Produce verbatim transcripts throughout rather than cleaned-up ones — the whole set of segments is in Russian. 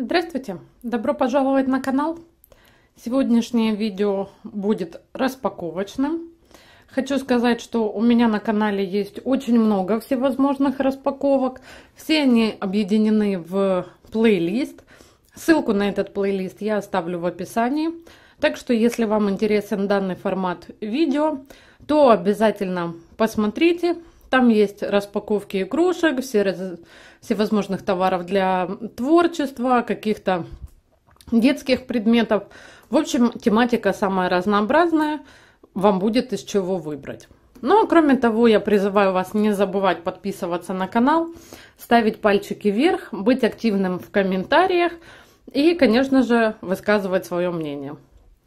Здравствуйте! Добро пожаловать на канал! Сегодняшнее видео будет распаковочным. Хочу сказать, что у меня на канале есть очень много всевозможных распаковок. Все они объединены в плейлист. Ссылку на этот плейлист я оставлю в описании. Так что, если вам интересен данный формат видео, то обязательно посмотрите. Там есть распаковки игрушек, все, всевозможных товаров для творчества, каких-то детских предметов. В общем, тематика самая разнообразная, вам будет из чего выбрать. Ну, а кроме того, я призываю вас не забывать подписываться на канал, ставить пальчики вверх, быть активным в комментариях и, конечно же, высказывать свое мнение.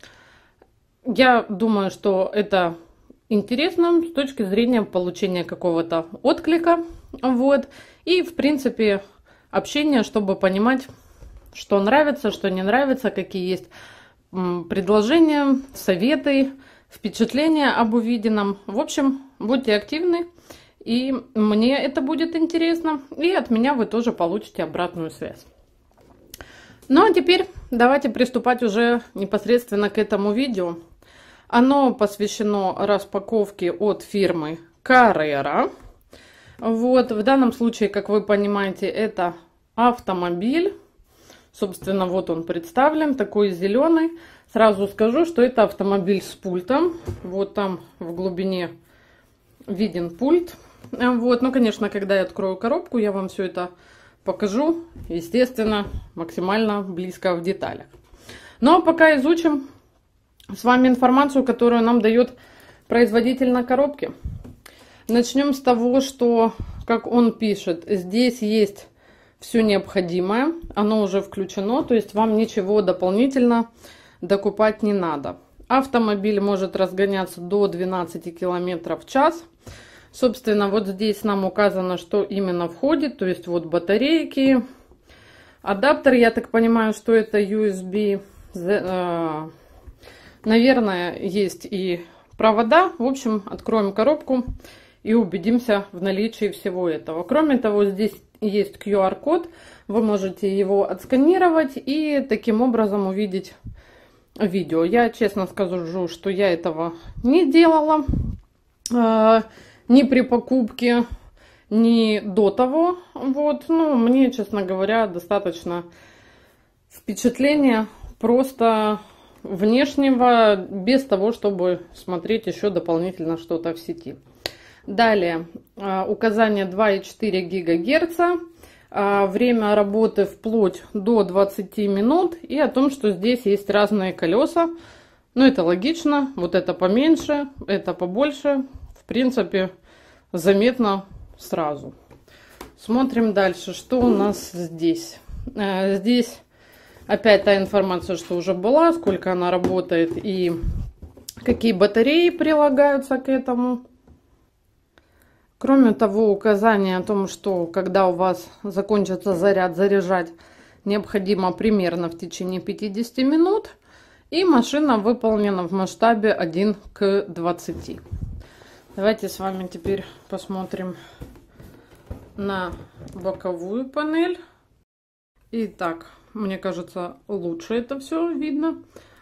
Я думаю, что это интересно с точки зрения получения какого-то отклика, вот, и в принципе общение, чтобы понимать, что нравится, что не нравится, какие есть предложения, советы, впечатления об увиденном. В общем, будьте активны, и мне это будет интересно, и от меня вы тоже получите обратную связь. Ну а теперь давайте приступать уже непосредственно к этому видео. Оно посвящено распаковке от фирмы Carrera. Вот, в данном случае, как вы понимаете, это автомобиль. Собственно, вот он представлен, такой зеленый. Сразу скажу, что это автомобиль с пультом. Вот там в глубине виден пульт. Вот, ну, конечно, когда я открою коробку, я вам все это покажу, естественно, максимально близко в деталях. Ну, а пока изучим с вами информацию, которую нам дает производитель на коробке. Начнем с того, что, как он пишет, здесь есть все необходимое, оно уже включено, то есть вам ничего дополнительно докупать не надо. Автомобиль может разгоняться до двенадцати километров в час. Собственно, вот здесь нам указано, что именно входит, то есть вот батарейки, адаптер, я так понимаю, что это ю эс би. Наверное, есть и провода. В общем, откроем коробку и убедимся в наличии всего этого. Кроме того, здесь есть ку ар код. Вы можете его отсканировать и таким образом увидеть видео. Я честно скажу, что я этого не делала э, ни при покупке, ни до того. Вот, ну, мне, честно говоря, достаточно впечатления просто внешнего, без того, чтобы смотреть еще дополнительно что-то в сети. Далее, указание два и четыре гигагерца, время работы вплоть до двадцати минут, и о том, что здесь есть разные колеса. Ну, это логично, вот это поменьше, это побольше, в принципе, заметно сразу. Смотрим дальше, что у нас здесь. Здесь опять та информация, что уже была, сколько она работает и какие батареи прилагаются к этому. Кроме того, указание о том, что когда у вас закончится заряд, заряжать необходимо примерно в течение пятидесяти минут. И машина выполнена в масштабе один к двадцати. Давайте с вами теперь посмотрим на боковую панель. Итак, мне кажется, лучше это все видно.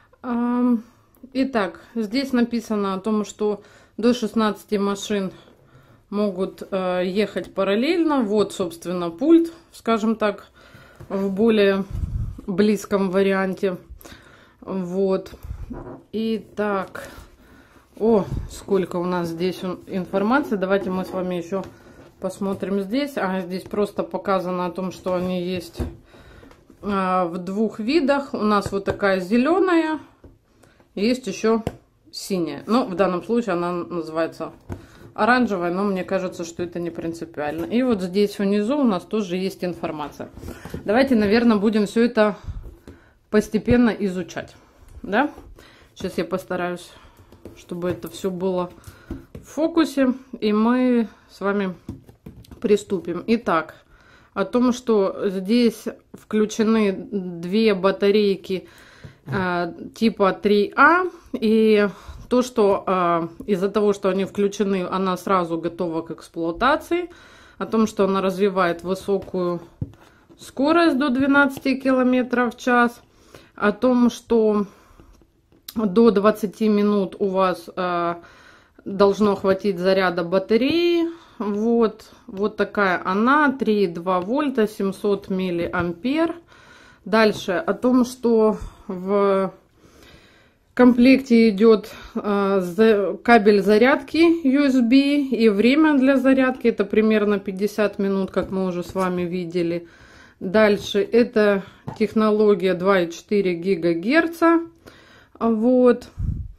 Итак, здесь написано о том, что до шестнадцати машин могут ехать параллельно. Вот, собственно, пульт, скажем так, в более близком варианте. Вот. Итак, о, сколько у нас здесь информации. Давайте мы с вами еще посмотрим здесь. А здесь просто показано о том, что они есть в двух видах. У нас вот такая зеленая, есть еще синяя. Но в данном случае она называется оранжевая, но мне кажется, что это не принципиально. И вот здесь внизу у нас тоже есть информация. Давайте, наверное, будем все это постепенно изучать. Да? Сейчас я постараюсь, чтобы это все было в фокусе, и мы с вами приступим. Итак, о том, что здесь включены две батарейки э, типа три А, и то, что э, из-за того, что они включены, она сразу готова к эксплуатации, о том, что она развивает высокую скорость до двенадцати километров в час, о том, что до двадцати минут у вас э, должно хватить заряда батареи. Вот, вот такая она, три и два вольта, семьсот миллиампер. Дальше о том, что в комплекте идет э, кабель зарядки ю эс би и время для зарядки. Это примерно пятьдесят минут, как мы уже с вами видели. Дальше это технология два и четыре гигагерца. Вот.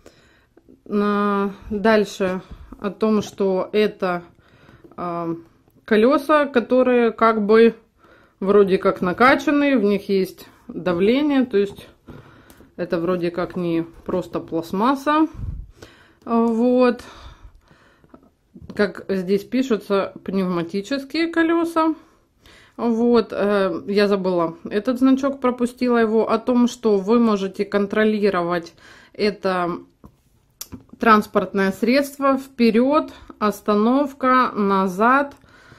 Дальше о том, что это э, колеса, которые как бы вроде как накачанные, в них есть давление, то есть это вроде как не просто пластмасса. Вот. Как здесь пишется, пневматические колеса. Вот, я забыла этот значок, пропустила его, о том, что вы можете контролировать это транспортное средство вперед, остановка, назад,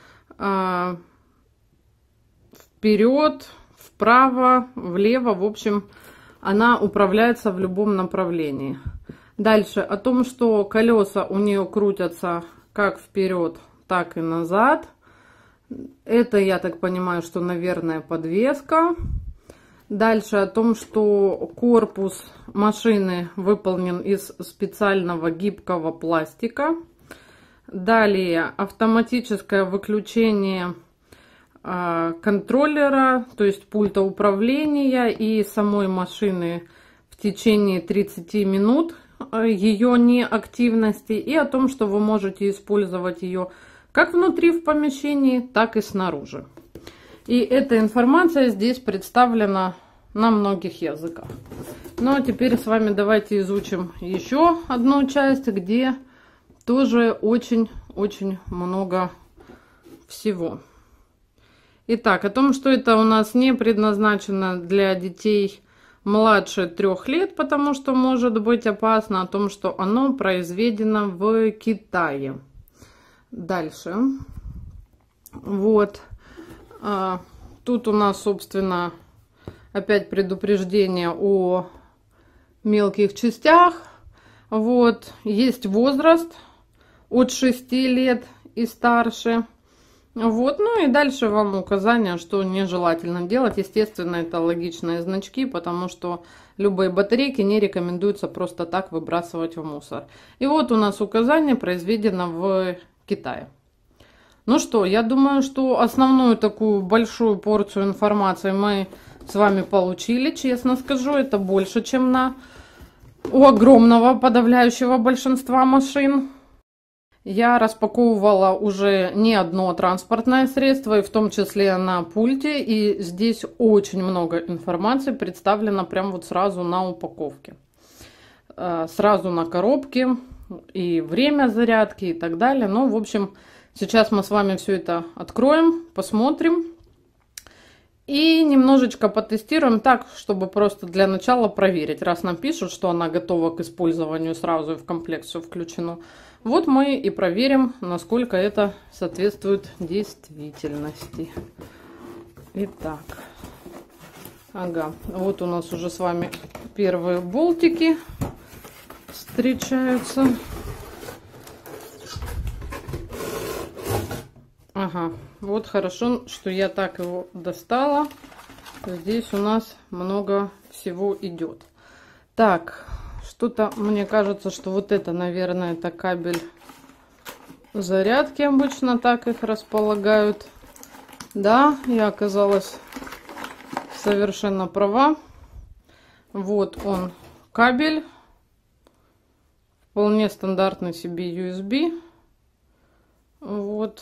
вперед, вправо, влево. В общем, она управляется в любом направлении. Дальше о том, что колеса у нее крутятся как вперед, так и назад. Это, я так понимаю, что, наверное, подвеска. Дальше о том, что корпус машины выполнен из специального гибкого пластика. Далее автоматическое выключение э, контроллера, то есть пульта управления и самой машины в течение тридцати минут э, ее неактивности. И о том, что вы можете использовать ее как внутри в помещении, так и снаружи. И эта информация здесь представлена на многих языках. Ну а теперь с вами давайте изучим еще одну часть, где тоже очень-очень много всего. Итак, о том, что это у нас не предназначено для детей младше трех лет, потому что может быть опасно, о том, что оно произведено в Китае. Дальше. Вот. А, тут у нас, собственно, опять предупреждение о мелких частях. Вот. Есть возраст от шести лет и старше. Вот. Ну и дальше вам указания, что нежелательно делать. Естественно, это логичные значки, потому что любые батарейки не рекомендуется просто так выбрасывать в мусор. И вот у нас указание произведено в Китае. Ну что, я думаю, что основную такую большую порцию информации мы с вами получили. Честно скажу, это больше, чем на у огромного подавляющего большинства машин. Я распаковывала уже не одно транспортное средство, и в том числе на пульте. И здесь очень много информации представлено прям вот сразу на упаковке. Сразу на коробке. И время зарядки и так далее. Ну, в общем, сейчас мы с вами все это откроем, посмотрим. И немножечко потестируем так, чтобы просто для начала проверить. Раз нам пишут, что она готова к использованию сразу и в комплект все включено. Вот мы и проверим, насколько это соответствует действительности. Итак. Ага, вот у нас уже с вами первые болтики встречаются. Ага, вот хорошо, что я так его достала. Здесь у нас много всего идет. Так, что-то мне кажется, что вот это, наверное, это кабель зарядки. Обычно так их располагают. Да, я оказалась совершенно права. Вот он, кабель. Вполне стандартный себе ю эс би. Вот.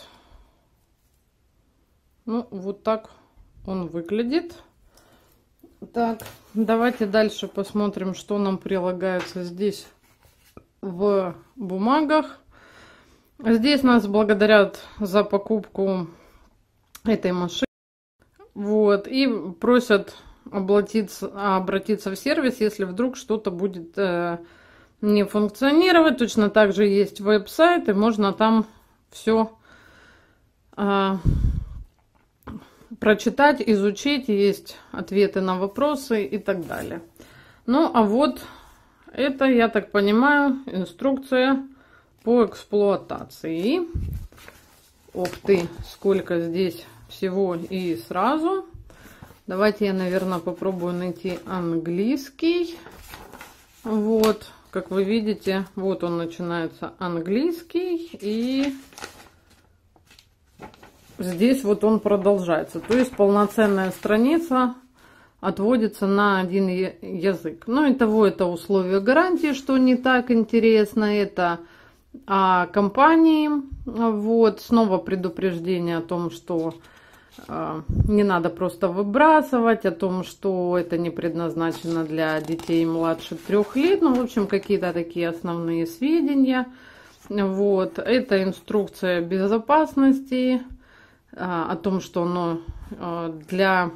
Ну, вот так он выглядит. Так, давайте дальше посмотрим, что нам прилагается здесь в бумагах. Здесь нас благодарят за покупку этой машины. Вот, и просят обратиться, обратиться в сервис, если вдруг что-то будет э, не функционировать. Точно так же есть веб-сайт, и можно там все э, прочитать, изучить, есть ответы на вопросы и так далее. Ну, а вот это, я так понимаю, инструкция по эксплуатации. И, ух ты, сколько здесь всего и сразу. Давайте я, наверное, попробую найти английский. Вот, как вы видите, вот он начинается английский. И здесь вот он продолжается. То есть полноценная страница отводится на один язык. Ну и того, это условия гарантии, что не так интересно. Это о компании. Вот, снова предупреждение о том, что э, не надо просто выбрасывать, о том, что это не предназначено для детей младше трех лет. Ну, в общем, какие-то такие основные сведения. Вот, это инструкция безопасности, э, о том, что оно э, для...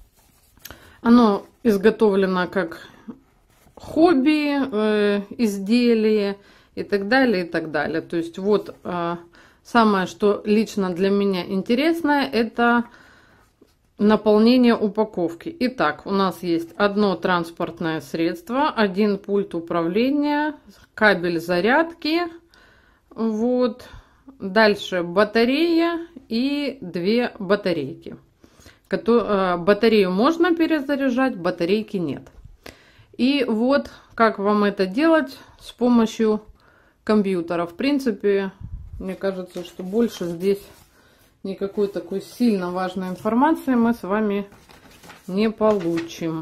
Оно изготовлено как хобби, э, изделие и так далее, и так далее. То есть вот э, самое, что лично для меня интересное, это наполнение упаковки. Итак, у нас есть одно транспортное средство, один пульт управления, кабель зарядки, вот, дальше батарея и две батарейки. Батарею можно перезаряжать, батарейки нет. И вот как вам это делать с помощью компьютера. В принципе, мне кажется, что больше здесь никакой такой сильно важной информации мы с вами не получим.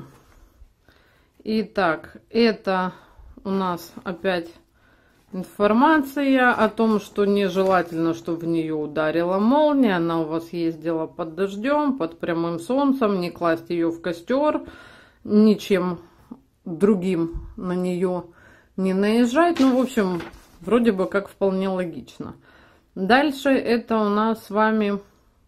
Итак, это у нас опять информация о том, что нежелательно, чтобы в нее ударила молния. Она у вас ездила под дождем, под прямым солнцем. Не класть ее в костер, ничем другим на нее не наезжать. Ну, в общем, вроде бы как вполне логично. Дальше это у нас с вами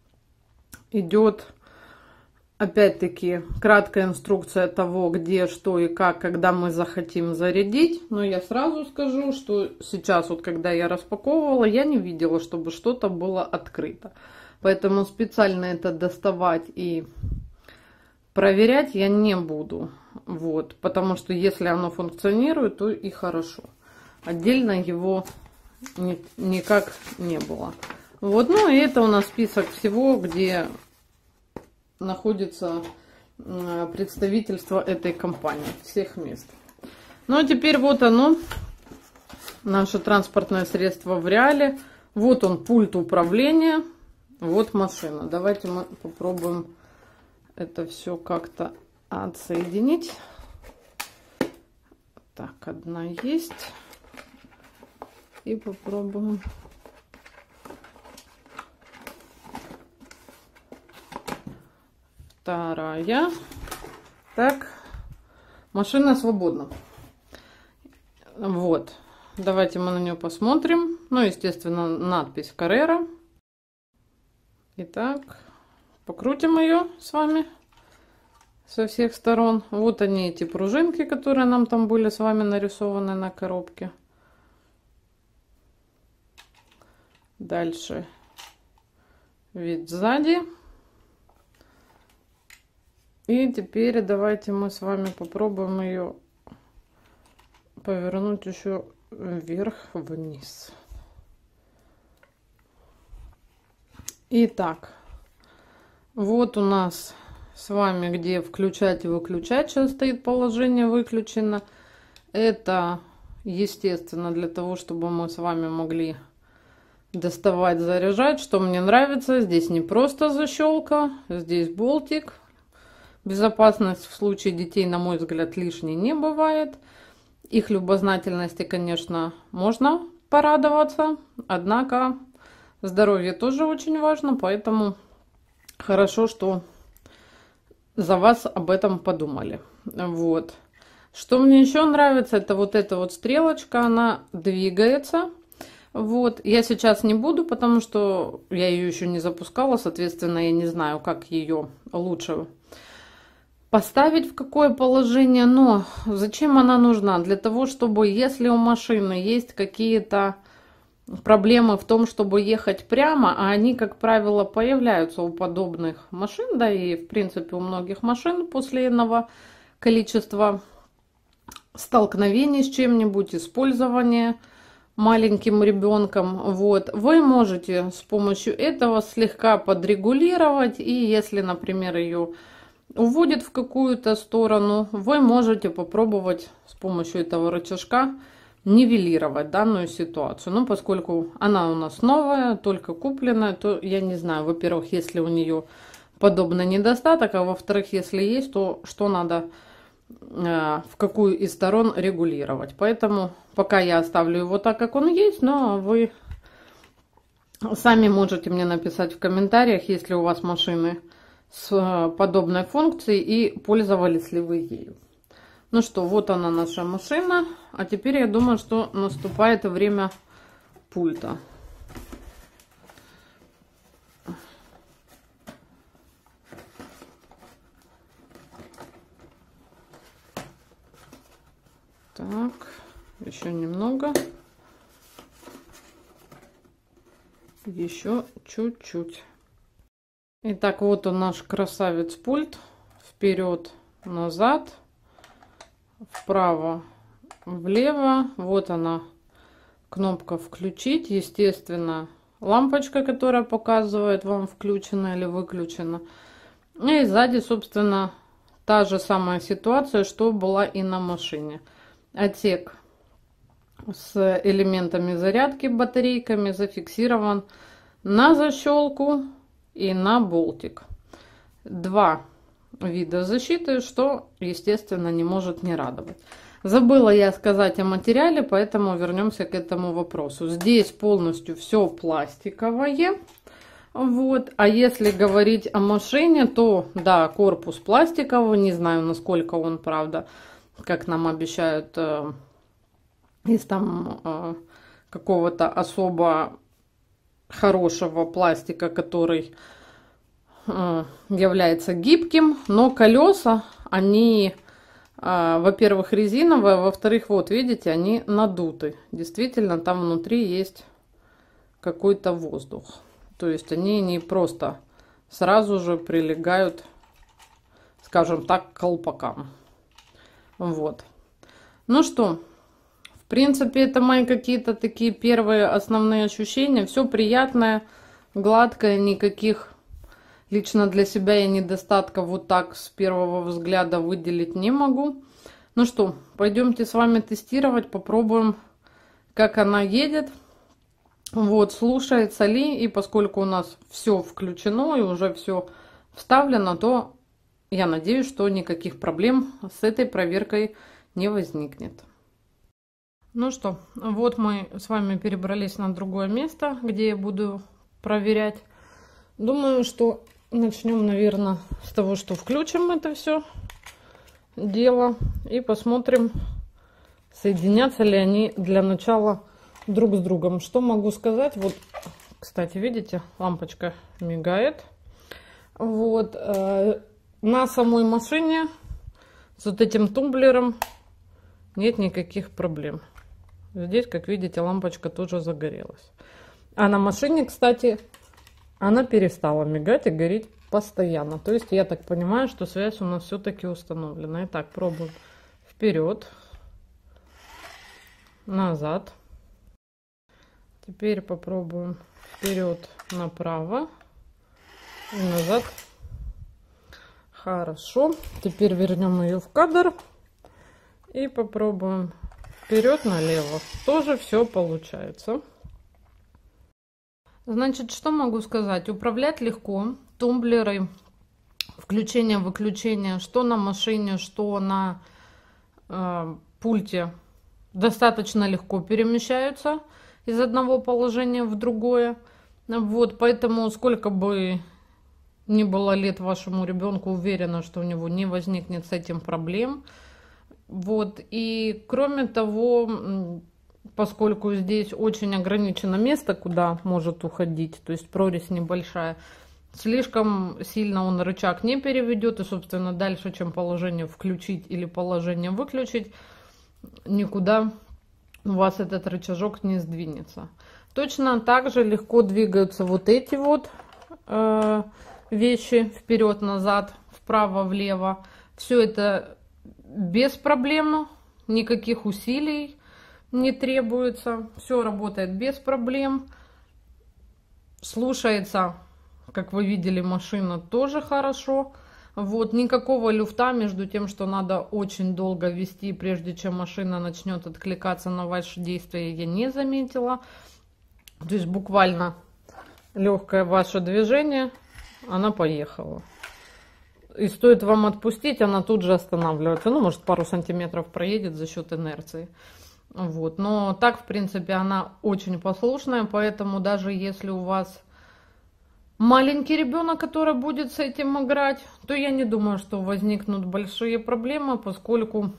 идет опять-таки краткая инструкция того, где, что и как, когда мы захотим зарядить. Но я сразу скажу, что сейчас, вот когда я распаковывала, я не видела, чтобы что-то было открыто. Поэтому специально это доставать и проверять я не буду. Вот, потому что если оно функционирует, то и хорошо. Отдельно его ни, никак не было. Вот, ну и это у нас список всего, где находится представительство этой компании, всех мест. Ну а теперь вот оно, наше транспортное средство в реале. Вот он, пульт управления, вот машина. Давайте мы попробуем это все как-то отсоединить. Так, одна есть. И попробуем. Вторая. Так, машина свободна. Вот, давайте мы на нее посмотрим. Ну, естественно, надпись Carrera. Итак, покрутим ее с вами со всех сторон. Вот они, эти пружинки, которые нам там были с вами нарисованы на коробке. Дальше вид сзади. И теперь давайте мы с вами попробуем ее повернуть еще вверх-вниз. Итак, вот у нас с вами, где включать и выключать, сейчас стоит положение выключено. Это, естественно, для того, чтобы мы с вами могли доставать, заряжать. Что мне нравится, здесь не просто защелка, здесь болтик. Безопасность в случае детей, на мой взгляд, лишней не бывает. Их любознательности, конечно, можно порадоваться, однако здоровье тоже очень важно, поэтому хорошо, что за вас об этом подумали. Вот. Что мне еще нравится, это вот эта вот стрелочка, она двигается. Вот, я сейчас не буду, потому что я ее еще не запускала, соответственно, я не знаю, как ее лучше поставить, в какое положение. Но зачем она нужна? Для того, чтобы, если у машины есть какие-то проблемы в том, чтобы ехать прямо, а они, как правило, появляются у подобных машин, да и в принципе у многих машин после иного количества столкновений с чем-нибудь, использования маленьким ребенком. Вот. Вы можете с помощью этого слегка подрегулировать, и если, например, ее уводит в какую-то сторону, вы можете попробовать с помощью этого рычажка нивелировать данную ситуацию. Ну, поскольку она у нас новая, только купленная, то я не знаю, во-первых, если у нее подобный недостаток, а во-вторых, если есть, то что надо э, в какую из сторон регулировать. Поэтому пока я оставлю его так, как он есть, но вы сами можете мне написать в комментариях, если у вас машины с подобной функцией и пользовались ли вы ею. Ну что, вот она наша машина. А теперь я думаю, что наступает время пульта. Так, еще немного. Еще чуть-чуть. Итак, вот он наш красавец пульт. Вперед, назад. Вправо, влево. Вот она, кнопка включить. Естественно, лампочка, которая показывает вам, включено или выключено. И сзади, собственно, та же самая ситуация, что была и на машине. Отсек с элементами зарядки, батарейками зафиксирован на защелку и на болтик. Два вида защиты, что, естественно, не может не радовать. Забыла я сказать о материале, поэтому вернемся к этому вопросу. Здесь полностью все пластиковое. Вот. А если говорить о машине, то да, корпус пластиковый. Не знаю, насколько он, правда, как нам обещают, э, из там э, какого-то особо хорошего пластика, который является гибким, но колеса, они, во-первых, резиновые, во-вторых, вот видите, они надуты. Действительно, там внутри есть какой-то воздух. То есть они не просто сразу же прилегают, скажем так, к колпакам. Вот. Ну что, в принципе, это мои какие-то такие первые основные ощущения. Все приятное, гладкое, никаких лично для себя я недостатков вот так с первого взгляда выделить не могу. Ну что, пойдемте с вами тестировать, попробуем, как она едет. Вот, слушается ли. И поскольку у нас все включено и уже все вставлено, то я надеюсь, что никаких проблем с этой проверкой не возникнет. Ну что, вот мы с вами перебрались на другое место, где я буду проверять. Думаю, что начнем, наверное, с того, что включим это все дело и посмотрим, соединятся ли они для начала друг с другом. Что могу сказать? Вот, кстати, видите, лампочка мигает. Вот, э, на самой машине с вот этим тумблером нет никаких проблем. Здесь, как видите, лампочка тоже загорелась. А на машине, кстати, она перестала мигать и гореть постоянно. То есть я так понимаю, что связь у нас все-таки установлена. Итак, пробуем вперед, назад. Теперь попробуем вперед, направо и назад. Хорошо. Теперь вернем ее в кадр и попробуем вперед, налево. Тоже все получается. Значит, что могу сказать? Управлять легко. Тумблеры, включение-выключение, что на машине, что на э, пульте, достаточно легко перемещаются из одного положения в другое. Вот, поэтому сколько бы ни было лет вашему ребенку, уверена, что у него не возникнет с этим проблем. Вот, и кроме того, поскольку здесь очень ограничено место, куда может уходить, то есть прорезь небольшая, слишком сильно он рычаг не переведет, и, собственно, дальше, чем положение включить или положение выключить, никуда у вас этот рычажок не сдвинется. Точно так же легко двигаются вот эти вот э, вещи вперед-назад, вправо-влево. Все это без проблем, никаких усилий не требуется. Все работает без проблем. Слушается, как вы видели, машина тоже хорошо. Вот, никакого люфта между тем, что надо очень долго вести, прежде чем машина начнет откликаться на ваши действия, я не заметила. То есть буквально легкое ваше движение, она поехала. И стоит вам отпустить, она тут же останавливается. Ну, может, пару сантиметров проедет за счет инерции. Вот. Но так, в принципе, она очень послушная, поэтому даже если у вас маленький ребенок, который будет с этим играть, то я не думаю, что возникнут большие проблемы, поскольку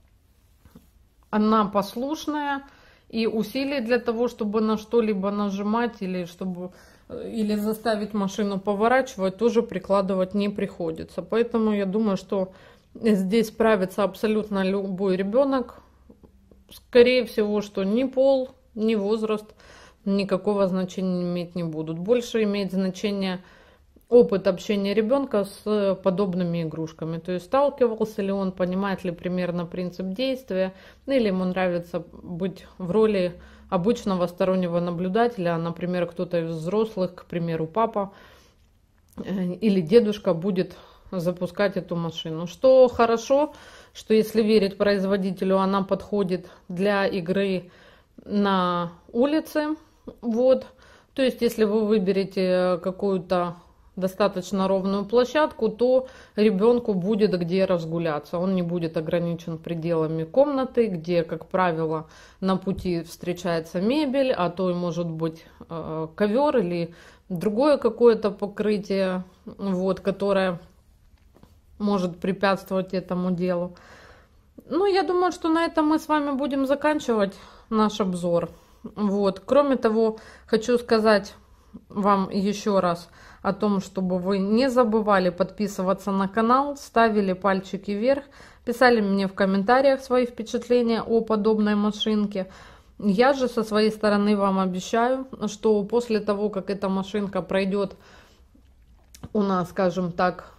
она послушная, и усилий для того, чтобы на что-либо нажимать или чтобы или заставить машину поворачивать, тоже прикладывать не приходится. Поэтому я думаю, что здесь справится абсолютно любой ребенок. Скорее всего, что ни пол, ни возраст никакого значения иметь не будут. Больше имеет значение опыт общения ребенка с подобными игрушками. То есть сталкивался ли он, понимает ли примерно принцип действия, или ему нравится быть в роли обычного стороннего наблюдателя. Например, кто-то из взрослых, к примеру, папа или дедушка будет запускать эту машину. Что хорошо, что если верить производителю, она подходит для игры на улице. Вот. То есть, если вы выберете какую-то достаточно ровную площадку, то ребенку будет где разгуляться. Он не будет ограничен пределами комнаты, где, как правило, на пути встречается мебель, а то и может быть ковер или другое какое-то покрытие, вот, которое может препятствовать этому делу. Ну, я думаю, что на этом мы с вами будем заканчивать наш обзор. Вот. Кроме того, хочу сказать вам еще раз о том, чтобы вы не забывали подписываться на канал, ставили пальчики вверх, писали мне в комментариях свои впечатления о подобной машинке. Я же со своей стороны вам обещаю, что после того, как эта машинка пройдет у нас, скажем так,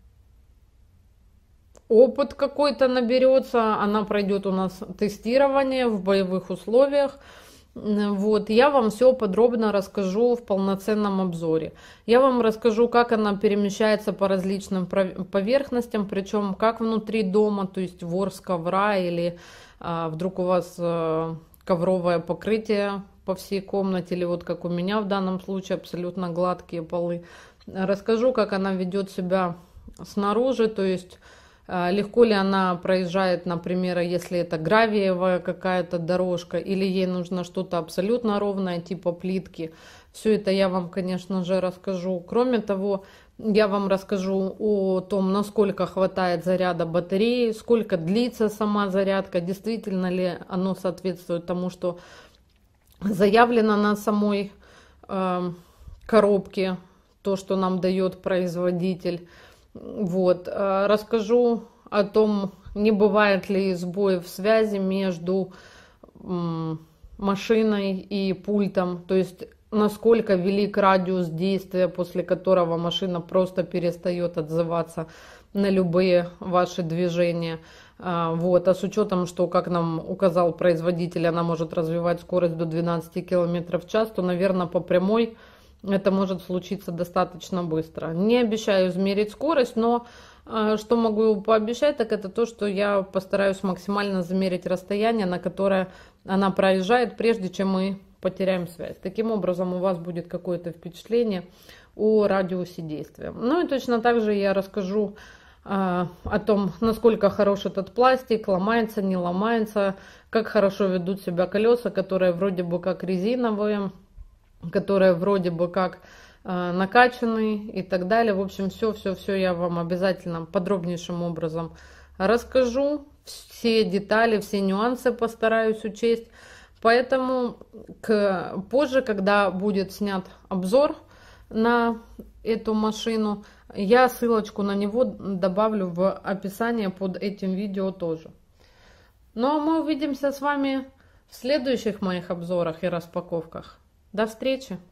опыт какой-то наберется, она пройдет у нас тестирование в боевых условиях. Вот, я вам все подробно расскажу в полноценном обзоре. Я вам расскажу, как она перемещается по различным поверхностям, причем как внутри дома, то есть ворс ковра или а, вдруг у вас а, ковровое покрытие по всей комнате, или вот как у меня в данном случае абсолютно гладкие полы. Расскажу, как она ведет себя снаружи, то есть легко ли она проезжает, например, если это гравиевая какая-то дорожка, или ей нужно что-то абсолютно ровное, типа плитки. Все это я вам, конечно же, расскажу. Кроме того, я вам расскажу о том, насколько хватает заряда батареи, сколько длится сама зарядка, действительно ли оно соответствует тому, что заявлено на самой э, коробке, то, что нам дает производитель. Вот, расскажу о том, не бывает ли сбоев в связи между машиной и пультом, то есть насколько велик радиус действия, после которого машина просто перестает отзываться на любые ваши движения. Вот, а с учетом, что, как нам указал производитель, она может развивать скорость до двенадцати километров в час, то, наверное, по прямой это может случиться достаточно быстро. Не обещаю измерить скорость, но э, что могу пообещать, так это то, что я постараюсь максимально замерить расстояние, на которое она проезжает, прежде чем мы потеряем связь. Таким образом, у вас будет какое-то впечатление о радиусе действия. Ну и точно так же я расскажу э, о том, насколько хорош этот пластик, ломается, не ломается, как хорошо ведут себя колеса, которые вроде бы как резиновые, которые вроде бы как э, накачаны и так далее. В общем, все-все-все я вам обязательно подробнейшим образом расскажу. Все детали, все нюансы постараюсь учесть. Поэтому к, позже, когда будет снят обзор на эту машину, я ссылочку на него добавлю в описание под этим видео тоже. Ну а мы увидимся с вами в следующих моих обзорах и распаковках. До встречи!